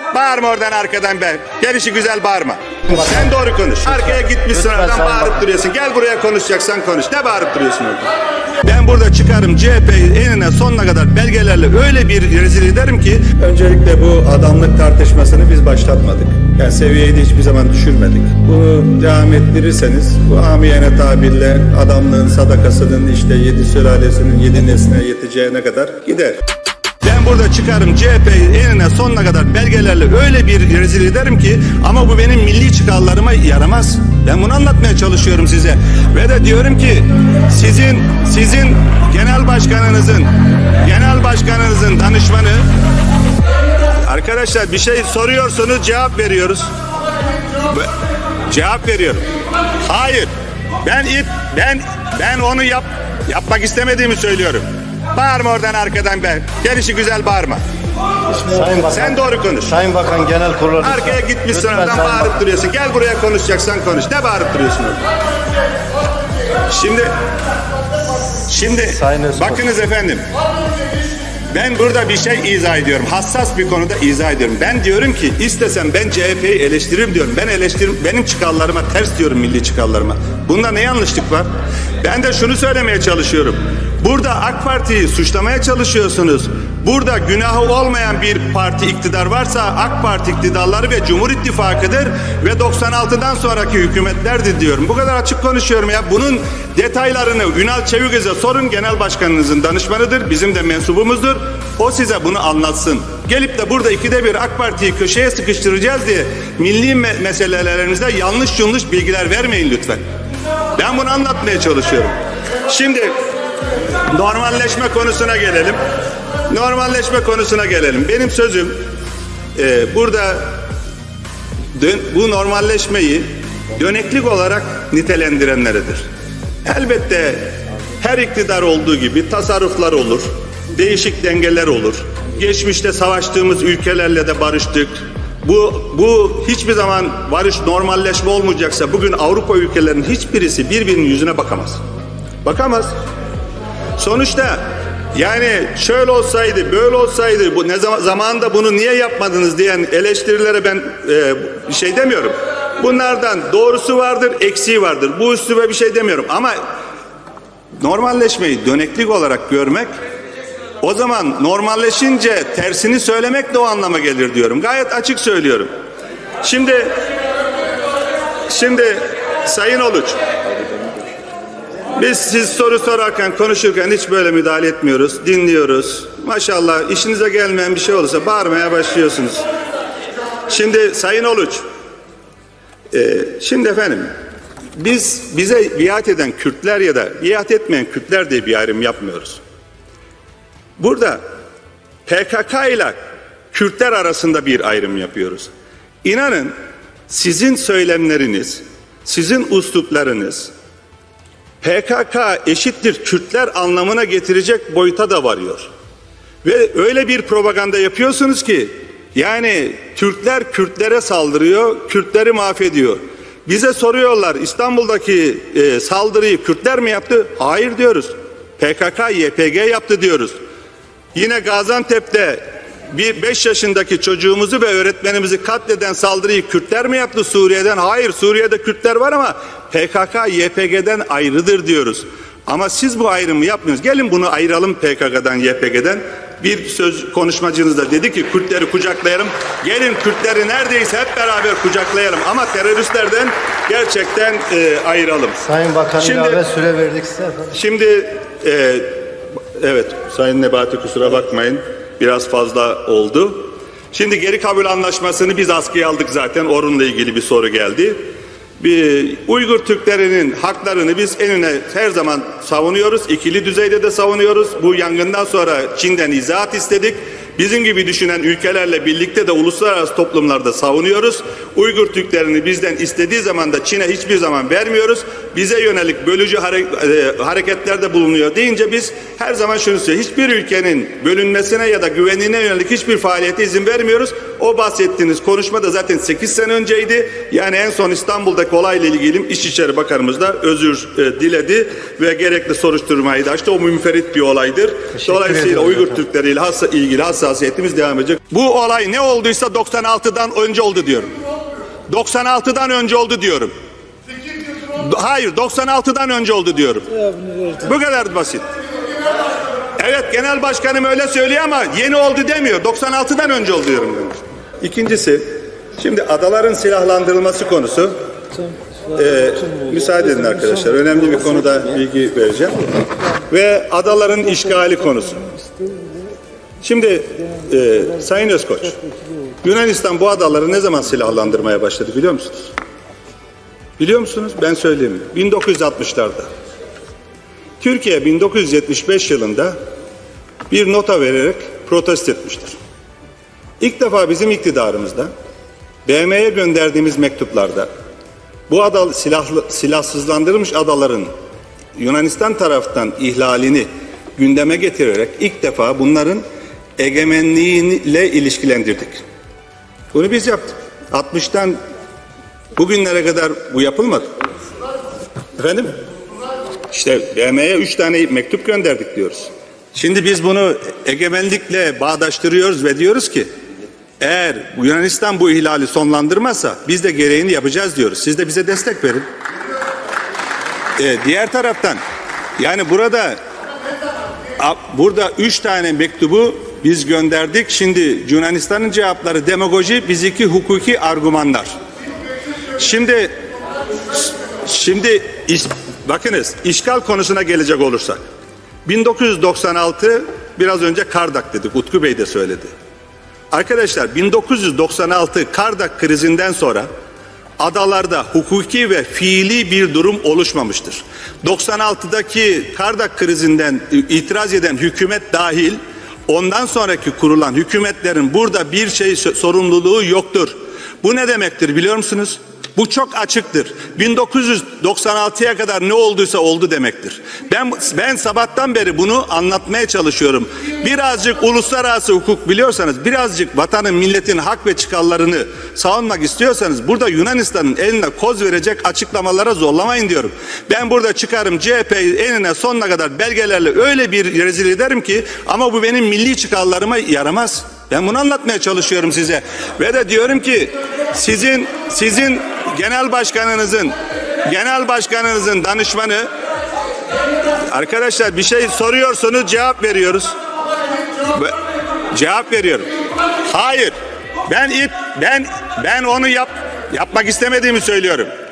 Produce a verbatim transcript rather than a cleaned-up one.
Bağırma oradan arkadan be. Gelişi güzel bağırma. Sen doğru konuş. Arkaya gitmişsin oradan bağırıp duruyorsun. Gel buraya konuşacaksan konuş. Ne bağırıp duruyorsun orada? Ben burada çıkarım C H P'yi enine sonuna kadar belgelerle öyle bir rezil ederim ki. Öncelikle bu adamlık tartışmasını biz başlatmadık. Yani seviyeyi de hiçbir zaman düşürmedik. Bunu devam ettirirseniz bu amiyane tabirle adamlığın sadakasının işte yedi sülalesinin yedi nesline yeteceğine kadar gider. Ben burada çıkarım C H P'yi enine sonuna kadar belgelerle öyle bir rezil ederim ki, ama bu benim milli çıkarlarıma yaramaz. Ben bunu anlatmaya çalışıyorum size. Ve de diyorum ki sizin sizin genel başkanınızın genel başkanınızın danışmanı, arkadaşlar bir şey soruyorsunuz cevap veriyoruz. Cevap veriyorum. Hayır. Ben ben ben onu yap yapmak istemediğimi söylüyorum. Bağırma oradan arkadan be. Gelişi güzel bağırma. Sayın Bakan, sen doğru konuş. Sayın Bakan genel kurulu. Arkaya gitmişsin oradan bağırıp Bakan. duruyorsun. Gel buraya konuşacaksan konuş. Ne bağırıp duruyorsun orada? Şimdi şimdi bakınız efendim. Ben burada bir şey izah ediyorum. Hassas bir konuda izah ediyorum. Ben diyorum ki istesem ben C H P'yi eleştiririm diyorum. Ben eleştiririm. Benim çıkarlarıma ters diyorum, milli çıkarlarıma. Bunda ne yanlışlık var? Ben de şunu söylemeye çalışıyorum. Burada AK Parti'yi suçlamaya çalışıyorsunuz. Burada günahı olmayan bir parti iktidar varsa AK Parti iktidarları ve Cumhur İttifakı'dır ve doksan altıdan sonraki hükümetlerdir diyorum. Bu kadar açık konuşuyorum ya. Bunun detaylarını Ünal Çeviköz'e sorun. Genel başkanınızın danışmanıdır. Bizim de mensubumuzdur. O size bunu anlatsın. Gelip de burada ikide bir AK Parti'yi köşeye sıkıştıracağız diye milli me meselelerimizde yanlış yanlış bilgiler vermeyin lütfen. Ben bunu anlatmaya çalışıyorum. Şimdi normalleşme konusuna gelelim. Normalleşme konusuna gelelim. Benim sözüm e, burada dön, bu normalleşmeyi döneklik olarak nitelendirenleridir. Elbette her iktidar olduğu gibi tasarruflar olur, değişik dengeler olur. Geçmişte savaştığımız ülkelerle de barıştık. Bu, bu hiçbir zaman barış, normalleşme olmayacaksa bugün Avrupa ülkelerinin hiçbirisi birbirinin yüzüne bakamaz. Bakamaz. Sonuçta yani şöyle olsaydı, böyle olsaydı, bu ne zaman zamanında bunu niye yapmadınız diyen eleştirilere ben e, bir şey demiyorum. Bunlardan doğrusu vardır, eksiği vardır. Bu üsluba bir şey demiyorum ama normalleşmeyi döneklik olarak görmek, o zaman normalleşince tersini söylemek de o anlama gelir diyorum. Gayet açık söylüyorum. Şimdi şimdi Sayın Uluç, biz siz soru sorarken, konuşurken hiç böyle müdahale etmiyoruz, dinliyoruz. Maşallah işinize gelmeyen bir şey olursa bağırmaya başlıyorsunuz. Şimdi Sayın Uluç, e, şimdi efendim biz bize biat eden Kürtler ya da biat etmeyen Kürtler diye bir ayrım yapmıyoruz. Burada P K K ile Kürtler arasında bir ayrım yapıyoruz. İnanın sizin söylemleriniz, sizin üsluplarınız P K K eşittir Kürtler anlamına getirecek boyuta da varıyor. Ve öyle bir propaganda yapıyorsunuz ki yani Türkler Kürtlere saldırıyor, Kürtleri mahvediyor. Bize soruyorlar İstanbul'daki e, saldırıyı Kürtler mi yaptı? Hayır diyoruz. P K K Y P G yaptı diyoruz. Yine Gaziantep'te bir beş yaşındaki çocuğumuzu ve öğretmenimizi katleden saldırıyı Kürtler mi yaptı Suriye'den? Hayır, Suriye'de Kürtler var ama P K K Y P G'den ayrıdır diyoruz. Ama siz bu ayrımı yapmıyorsunuz. Gelin bunu ayıralım P K K'dan Y P G'den. Bir söz konuşmacınız da dedi ki Kürtleri kucaklayalım. Gelin Kürtleri neredeyse hep beraber kucaklayalım ama teröristlerden gerçekten e, ayıralım. Sayın Bakan şimdi, ilave süre verdik size efendim. Şimdi e, evet Sayın Nebati kusura bakmayın. Biraz fazla oldu. Şimdi geri kabul anlaşmasını biz askıya aldık zaten. Onunla ilgili bir soru geldi. Bir Uygur Türklerinin haklarını biz en öne her zaman savunuyoruz. İkili düzeyde de savunuyoruz. Bu yangından sonra Çin'den izahat istedik. Bizim gibi düşünen ülkelerle birlikte de uluslararası toplumlarda savunuyoruz. Uygur Türklerini bizden istediği zaman da Çin'e hiçbir zaman vermiyoruz. Bize yönelik bölücü hare e, hareketlerde bulunuyor deyince biz her zaman şunu söylüyoruz. Hiçbir ülkenin bölünmesine ya da güvenliğine yönelik hiçbir faaliyete izin vermiyoruz. O bahsettiğiniz konuşma da zaten sekiz sene önceydi. Yani en son İstanbul'daki olayla ilgili İçişleri Bakanımız da özür e, diledi ve gerekli soruşturmayı da açtı. O münferit bir olaydır. Teşekkür Dolayısıyla ederim. Uygur Türkleriyle hassa, ilgili hassasiyetimiz devam edecek. Bu olay ne olduysa doksan altıdan önce oldu diyorum. doksan altıdan önce oldu diyorum. Hayır, doksan altıdan önce oldu diyorum. Bu kadar basit. Evet, genel başkanım öyle söylüyor ama yeni oldu demiyor. doksan altıdan önce oldu diyorum demiş. İkincisi, şimdi adaların silahlandırılması konusu. Ee, müsaade edin arkadaşlar. Önemli bir konuda bilgi vereceğim. Ve adaların işgali konusu. Şimdi e, Sayın Özkoç, Yunanistan bu adaları ne zaman silahlandırmaya başladı biliyor musunuz? Biliyor musunuz? Ben söyleyeyim. bin dokuz yüz altmışlarda. Türkiye bin dokuz yüz yetmiş beş yılında bir nota vererek protesto etmiştir. İlk defa bizim iktidarımızda B M'ye gönderdiğimiz mektuplarda bu ada, silahlı, silahsızlandırılmış adaların Yunanistan tarafından ihlalini gündeme getirerek ilk defa bunların egemenliğiyle ilişkilendirdik. Bunu biz yaptık. altmıştan bugünlere kadar bu yapılmadı. Efendim? İşte B M'ye üç tane mektup gönderdik diyoruz. Şimdi biz bunu egemenlikle bağdaştırıyoruz ve diyoruz ki eğer Yunanistan bu ihlali sonlandırmazsa biz de gereğini yapacağız diyoruz. Siz de bize destek verin. Ee, diğer taraftan yani burada burada üç tane mektubu biz gönderdik. Şimdi Yunanistan'ın cevapları demagoji, bizimki hukuki argümanlar. Şimdi şimdi iş, bakınız işgal konusuna gelecek olursak bin dokuz yüz doksan altı biraz önce Kardak dedik. Utku Bey de söyledi. Arkadaşlar bin dokuz yüz doksan altı Kardak krizinden sonra adalarda hukuki ve fiili bir durum oluşmamıştır. doksan altıdaki Kardak krizinden itiraz eden hükümet dahil ondan sonraki kurulan hükümetlerin burada bir şey sorumluluğu yoktur. Bu ne demektir biliyor musunuz? Bu çok açıktır. bin dokuz yüz doksan altıya kadar ne olduysa oldu demektir. Ben ben sabahtan beri bunu anlatmaya çalışıyorum. Birazcık uluslararası hukuk biliyorsanız, birazcık vatanın, milletin hak ve çıkarlarını savunmak istiyorsanız burada Yunanistan'ın eline koz verecek açıklamalara zorlamayın diyorum. Ben burada çıkarım C H P'yi enine sonuna kadar belgelerle öyle bir rezil ederim ki ama bu benim milli çıkarlarıma yaramaz. Ben bunu anlatmaya çalışıyorum size. Ve de diyorum ki sizin sizin genel başkanınızın genel başkanınızın danışmanı arkadaşlar bir şey soruyorsunuz cevap veriyoruz. Cevap veriyorum. Hayır. Ben it ben ben onu yap yapmak istemediğimi söylüyorum.